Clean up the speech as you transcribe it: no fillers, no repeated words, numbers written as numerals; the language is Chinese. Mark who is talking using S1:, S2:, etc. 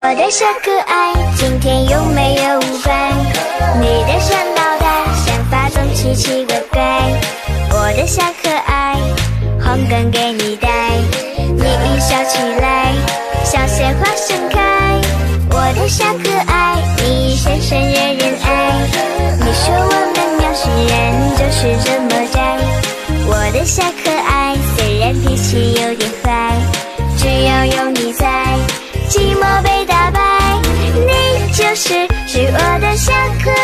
S1: 我的小可爱，今天有没有乖？你的小脑袋，想法总奇奇怪怪。我的小可爱，红梗给你戴，你一笑起来，像鲜花盛开。我的小可爱，你深深惹人爱。你说我们喵星人就是这么宅。我的小可爱，虽然脾气有点坏，只要有你在，寂寞被打败。你就是我的小可